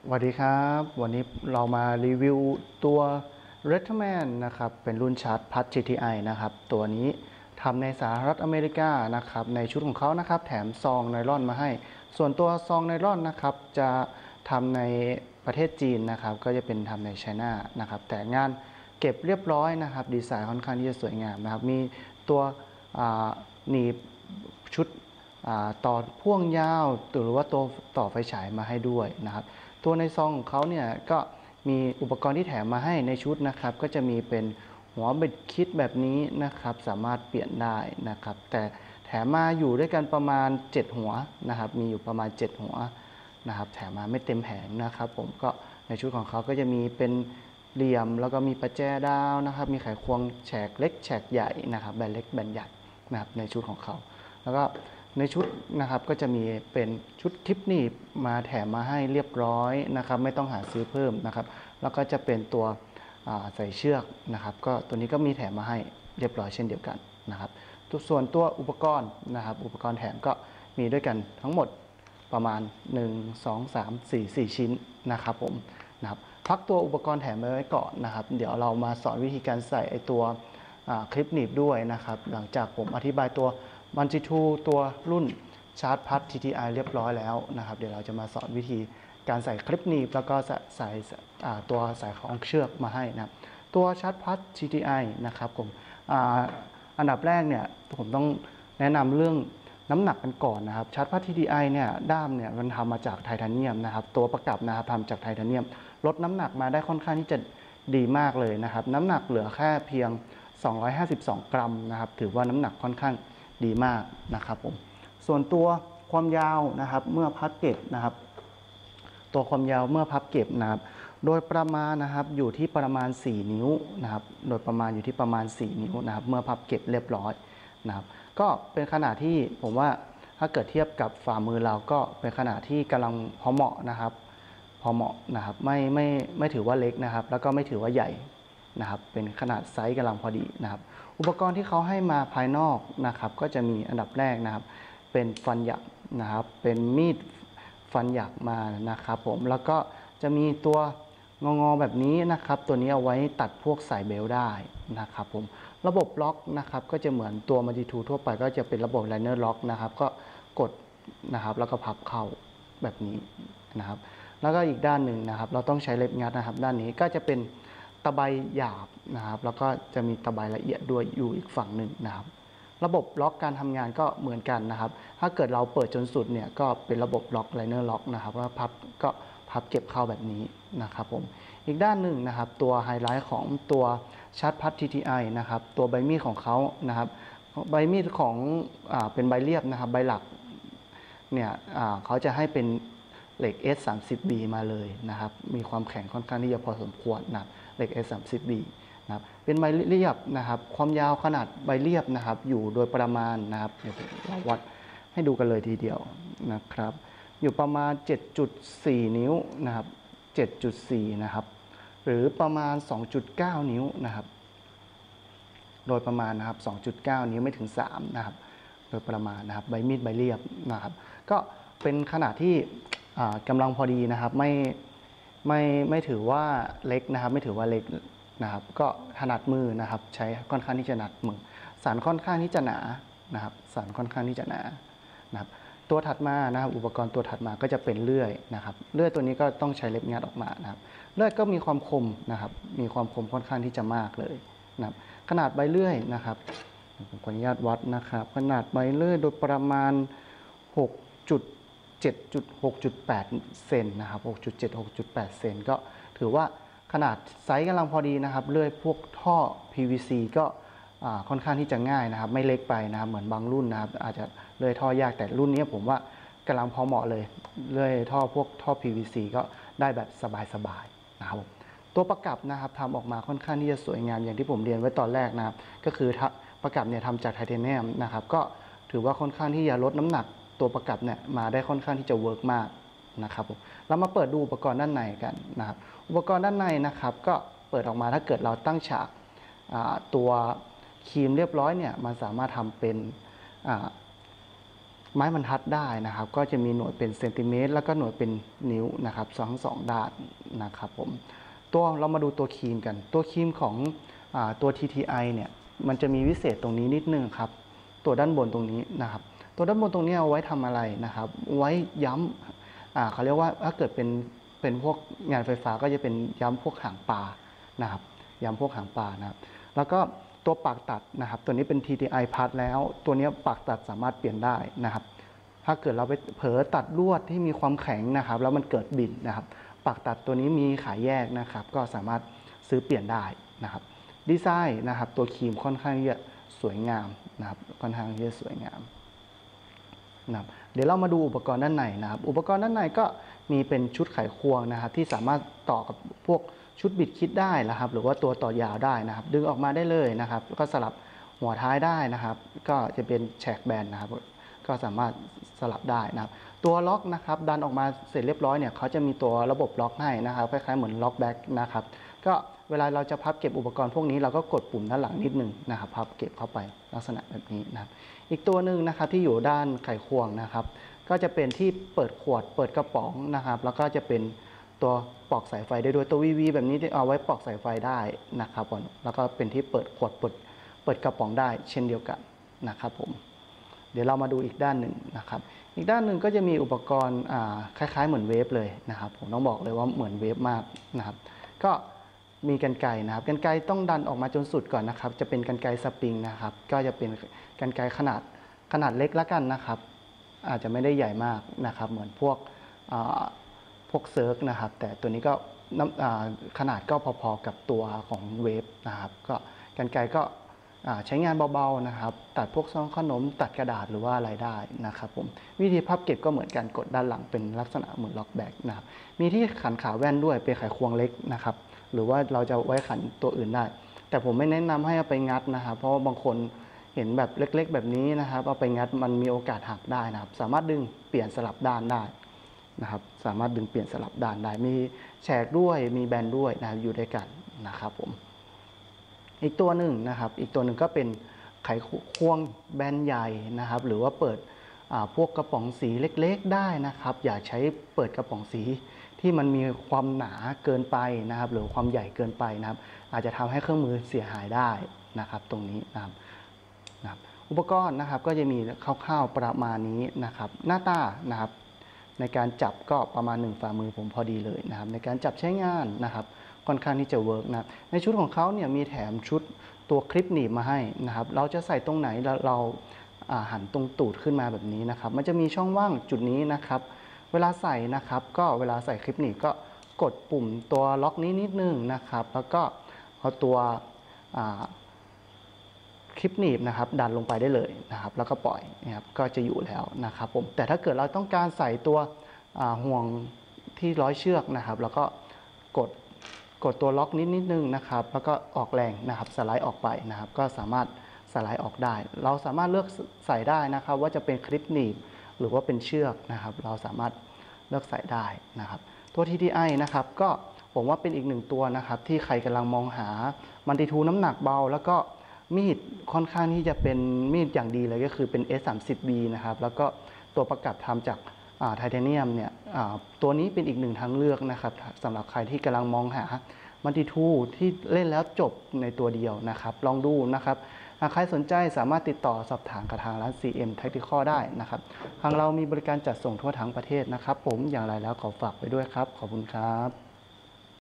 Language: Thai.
สวัสดีครับวันนี้เรามารีวิวตัว Redman นะครับเป็นรุ่นชาร์จพัด GTI นะครับตัวนี้ทำในสหรัฐอเมริกานะครับในชุดของเขานะครับแถมซองไนลอนมาให้ส่วนตัวซองไนลอนนะครับจะทำในประเทศจีนนะครับก็จะเป็นทำในไชน่านะครับแต่งานเก็บเรียบร้อยนะครับดีไซน์ค่อนข้างที่จะสวยงามนะครับมีตัวหนีบชุดต่อพ่วงยาวหรือว่าตัวต่อไฟฉายมาให้ด้วยนะครับตัวในซองของเขาเนี่ยก็มีอุปกรณ์ที่แถมมาให้ในชุดนะครับก็จะมีเป็นหัวบิดคิดแบบนี้นะครับสามารถเปลี่ยนได้นะครับแต่แถมมาอยู่ด้วยกันประมาณ7หัวนะครับมีอยู่ประมาณ7หัวนะครับแถมมาไม่เต็มแผงนะครับผมก็ในชุดของเขาก็จะมีเป็นเหลี่ยมแล้วก็มีประแจดาวนะครับมีไขควงแฉกเล็กแฉกใหญ่นะครับแบนเล็กแบนใหญ่นะครับในชุดของเขาแล้วก็ในชุดนะครับก็จะมีเป็นชุดคลิปหนีบมาแถมมาให้เรียบร้อยนะครับไม่ต้องหาซื้อเพิ่มนะครับแล้วก็จะเป็นตัวใส่เชือกนะครับก็ตัวนี้ก็มีแถมมาให้เรียบร้อยเช่นเดียวกันนะครับส่วนตัวอุปกรณ์นะครับอุปกรณ์แถมก็มีด้วยกันทั้งหมดประมาณ1 2 3 4 4ชิ้นนะครับผมนะครับพักตัวอุปกรณ์แถมไว้ก่อนนะครับเดี๋ยวเรามาสอนวิธีการใส่ไอตัวคลิปหนีบด้วยนะครับหลังจากผมอธิบายตัวมันจิทูตัวรุ่นชาร์จพัด TTI เรียบร้อยแล้วนะครับเดี๋ยวเราจะมาสอนวิธีการใส่คลิปหนีบแล้วก็ใส่ตัวสายของเชือกมาให้นะครับตัวชาร์จพัด TTI นะครับผมอันดับแรกเนี่ยผมต้องแนะนำเรื่องน้ำหนักกันก่อนนะครับชาร์จพัด TTI เนี่ยด้ามเนี่ยมันทำมาจากไทเทเนียมนะครับตัวประกับนะครับทำจากไทเทเนียมลดน้ำหนักมาได้ค่อนข้างที่จะดีมากเลยนะครับน้ำหนักเหลือแค่เพียง252 กรัมนะครับถือว่าน้ำหนักค่อนข้างดีมากนะครับผมส่วนตัวความยาวนะครับเมื่อพับเก็บนะครับตัวความยาวเมื่อพับเก็บนะครับโดยประมาณนะครับอยู่ที่ประมาณ4นิ้วนะครับโดยประมาณอยู่ที่ประมาณ4นิ้วนะครับเมื่อพับเก็บเรียบร้อยนะครับก็เป็นขนาดที่ผมว่าถ้าเกิดเทียบกับฝ่ามือเราก็เป็นขนาดที่กำลังพอเหมาะนะครับพอเหมาะนะครับไม่ถือว่าเล็กนะครับแล้วก็ไม่ถือว่าใหญ่นะครับเป็นขนาดไซส์กำลังพอดีนะครับอุปกรณ์ที่เขาให้มาภายนอกนะครับก็จะมีอันดับแรกนะครับเป็นฟันหยักนะครับเป็นมีดฟันหยักมานะครับผมแล้วก็จะมีตัวงอแบบนี้นะครับตัวนี้เอาไว้ตัดพวกสายเบลได้นะครับผมระบบล็อกนะครับก็จะเหมือนตัวมาจิทูทั่วไปก็จะเป็นระบบไลเนอร์ล็อกนะครับก็กดนะครับแล้วก็พับเข้าแบบนี้นะครับแล้วก็อีกด้านหนึ่งนะครับเราต้องใช้เล็บงัดนะครับด้านนี้ก็จะเป็นตะไบหยาบนะครับแล้วก็จะมีตะไบละเอียดด้วยอยู่อีกฝั่งหนึ่งนะครับระบบล็อกการทำงานก็เหมือนกันนะครับถ้าเกิดเราเปิดจนสุดเนี่ยก็เป็นระบบล็อกไลเนอร์ล็อกนะครับว่าพับก็พับเก็บเข้าแบบนี้นะครับผมอีกด้านหนึ่งนะครับตัวไฮไลท์ของตัวชาร์จพัด TTI นะครับตัวใบมีดของเขานะครับใบมีดของเป็นใบเรียบนะครับใบหลักเนี่ยเขาจะให้เป็นเหล็ก S30B มาเลยนะครับมีความแข็งค่อนข้างที่จะพอสมควรนะครับเหล็ก S30B นะครับเป็นใบเรียบนะครับความยาวขนาดใบเรียบนะครับอยู่โดยประมาณนะครับเดี๋ยวเราวัดให้ดูกันเลยทีเดียวนะครับอยู่ประมาณ 7.4 นิ้วนะครับ7.4นะครับหรือประมาณ 2.9 นิ้วนะครับโดยประมาณนะครับ 2.9 นิ้วไม่ถึง3นะครับโดยประมาณนะครับใบมีดใบเรียบนะครับก็เป็นขนาดที่กำลังพอดีนะครับไม่ถือว่าเล็กนะครับไม่ถือว่าเล็กนะครับก็ถนัดมือนะครับใช้ค่อนข้างที่จะหนัดมือสารค่อนข้างที่จะหนานะครับสารค่อนข้างที่จะหนานะครับตัวถัดมานะครับอุปกรณ์ตัวถัดมาก็จะเป็นเลื่อยนะครับเลื่อยตัวนี้ก็ต้องใช้เล็บงัดออกมานะครับเลื่อยก็มีความคมนะครับมีความคมค่อนข้างที่จะมากเลยนะครับขนาดใบเลื่อยนะครับผมขออนุญาตวัดนะครับขนาดใบเลื่อยโดยประมาณ6.8 เซนนะครับ6.8 เซนก็ถือว่าขนาดไซส์กำลังพอดีนะครับเลื่อยพวกท่อ PVC ก็ค่อนข้างที่จะง่ายนะครับไม่เล็กไปนะครับเหมือนบางรุ่นนะครับอาจจะเลื่อยท่อยากแต่รุ่นนี้ผมว่ากำลังพอเหมาะเลยเลื่อยท่อพวกท่อ PVC ก็ได้แบบสบายๆนะครับตัวประกับนะครับทำออกมาค่อนข้างที่จะสวยงามอย่างที่ผมเรียนไว้ตอนแรกนะครับก็คือประกับเนี่ยทำจากไทเทเนียมนะครับก็ถือว่าค่อนข้างที่จะลดน้ำหนักตัวประกับเนี่ยมาได้ค่อนข้างที่จะเวิร์กมากนะครับผมเรามาเปิดดูอุปกรณ์ด้านในกันนะครับอุปกรณ์ด้านในนะครับก็เปิดออกมาถ้าเกิดเราตั้งฉากตัวครีมเรียบร้อยเนี่ยมันสามารถทำเป็นไม้บรรทัดได้นะครับก็จะมีหน่วยเป็นเซนติเมตรแล้วก็หน่วยเป็นนิ้วนะครับทั้งสองด้านนะครับผมตัวเรามาดูตัวครีมกันตัวครีมของตัว TTI เนี่ยมันจะมีวิเศษตรงนี้นิดนึงครับตัวด้านบนตรงนี้นะครับตัวด้านบนตรงนี้เอาไว้ทำอะไรนะครับไว้ย้ำเขาเรียกว่าถ้าเกิดเป็นพวกงานไฟฟ้าก็จะเป็นย้ำพวกหางปลานะครับย้ำพวกหางปลานะครับแล้วก็ตัวปากตัดนะครับตัวนี้เป็น TTI พัดแล้วตัวนี้ปากตัดสามารถเปลี่ยนได้นะครับถ้าเกิดเราไปเผลอตัดลวดที่มีความแข็งนะครับแล้วมันเกิดบิ่นนะครับปากตัดตัวนี้มีขายแยกนะครับก็สามารถซื้อเปลี่ยนได้นะครับดีไซน์นะครับตัวครีมค่อนข้างที่จะสวยงามนะครับค่อนข้างที่จะสวยงามนะครับเดี๋ยวเรามาดูอุปกรณ์ด้านในนะครับอุปกรณ์ด้านในก็มีเป็นชุดไขควงนะครับที่สามารถต่อกับพวกชุดบิดคิดได้นะครับหรือว่าตัวต่อยาวได้นะครับดึงออกมาได้เลยนะครับแล้วก็สลับหัวท้ายได้นะครับก็จะเป็นแฉกแบนนะครับก็สามารถสลับได้นะครับตัวล็อกนะครับดันออกมาเสร็จเรียบร้อยเนี่ยเขาจะมีตัวระบบล็อกให้นะครับคล้ายๆเหมือนล็อกแบ็กนะครับก็เวลาเราจะพับเก็บอุปกรณ์พวกนี้เราก็กดปุ่มด้านหลังนิดนึงนะครับพับเก็บเข้าไปลักษณะแบบนี้นะครับอีกตัวหนึ่งนะครับที่อยู่ด้านไขควงนะครับก็จะเป็นที่เปิดขวดเปิดกระป๋องนะครับแล้วก็จะเป็นตัวปลอกสายไฟได้ด้วยตัววีแบบนี้เอาไว้ปลอกสายไฟได้นะครับแล้วก็เป็นที่เปิดขวดเปิดกระป๋องได้เช่นเดียวกันนะครับผมเดี๋ยวเรามาดูอีกด้านหนึ่งนะครับอีกด้านหนึ่งก็จะมีอุปกรณ์คล้ายๆเหมือนเวฟเลยนะครับผมต้องบอกเลยว่าเหมือนเวฟมากนะครับก็มีกรรไกรนะครับกรรไกรต้องดันออกมาจนสุดก่อนนะครับจะเป็นกรรไกรสปริงนะครับก็จะเป็นกรรไกรขนาดเล็กแล้วกันนะครับอาจจะไม่ได้ใหญ่มากนะครับเหมือนพวกเซิร์ฟนะครับแต่ตัวนี้ก็ขนาดก็พอๆกับตัวของเวฟนะครับก็กรรไกรก็ใช้งานเบาๆนะครับตัดพวกซองขนมตัดกระดาษหรือว่าอะไรได้นะครับผมวิธีพับเก็บก็เหมือนกันกดด้านหลังเป็นลักษณะเหมือนล็อกแบ็กนะครับมีที่ขันขาแว่นด้วยเป็นไขควงเล็กนะครับหรือว่าเราจะไว้ขันตัวอื่นได้แต่ผมไม่แนะนำให้เอาไปงัดนะครับเพราะว่าบางคนเห็นแบบเล็กๆแบบนี้นะครับเอาไปงัดมันมีโอกาสหักได้นะครับสามารถดึงเปลี่ยนสลับด้านได้นะครับสามารถดึงเปลี่ยนสลับด้านได้มีแฉกด้วยมีแบนด้วยนะครับอยู่ด้วยกันนะครับผมอีกตัวหนึ่งนะครับอีกตัวหนึ่งก็เป็นไขควงแบนใหญ่นะครับหรือว่าเปิดพวกกระป๋องสีเล็กๆได้นะครับอย่าใช้เปิดกระป๋องสีที่มันมีความหนาเกินไปนะครับหรือความใหญ่เกินไปนะครับอาจจะทำให้เครื่องมือเสียหายได้นะครับตรงนี้นะครับอุปกรณ์นะครับก็จะมีคร่าวๆประมาณนี้นะครับหน้าตานะครับในการจับก็ประมาณ1ฝ่ามือผมพอดีเลยนะครับในการจับใช้งานนะครับค่อนข้างที่จะเวิร์กนะในชุดของเขาเนี่ยมีแถมชุดตัวคลิปหนีบมาให้นะครับเราจะใส่ตรงไหนเราหันตรงตูดขึ้นมาแบบนี้นะครับมันจะมีช่องว่างจุดนี้นะครับเวลาใส่นะครับก็เวลาใส่คลิปหนีบก็กดปุ่มตัวล็อกนี้นิดนึงนะครับแล้วก็เอาตัวคลิปหนีบนะครับดันลงไปได้เลยนะครับแล้วก็ปล่อยนะครับก็จะอยู่แล้วนะครับผมแต่ถ้าเกิดเราต้องการใส่ตัวห่วงที่ร้อยเชือกนะครับแล้วก็กดตัวล็อกนิดนึงนะครับแล้วก็ออกแรงนะครับสไลด์ออกไปนะครับก็สามารถสไลด์ออกได้เราสามารถเลือกใส่ได้นะครับว่าจะเป็นคลิปหนีบหรือว่าเป็นเชือกนะครับเราสามารถเลือกใส่ได้นะครับตัว TTI นะครับก็ผมว่าเป็นอีกหนึ่งตัวนะครับที่ใครกำลังมองหามัลติทูน้ำหนักเบาแล้วก็มีดค่อนข้างที่จะเป็นมีดอย่างดีเลยก็คือเป็น S30B นะครับแล้วก็ตัวประกับทำจากไทเทเนียมเนี่ยตัวนี้เป็นอีกหนึ่งทางเลือกนะครับสำหรับใครที่กำลังมองหามัลติทูที่เล่นแล้วจบในตัวเดียวนะครับลองดูนะครับใครสนใจสามารถติดต่อสอบถามกับทางร้าน CM Tactical ได้นะครับทางเรามีบริการจัดส่งทั่วทั้งประเทศนะครับผมอย่างไรแล้วขอฝากไว้ด้วยครับขอบคุณครับ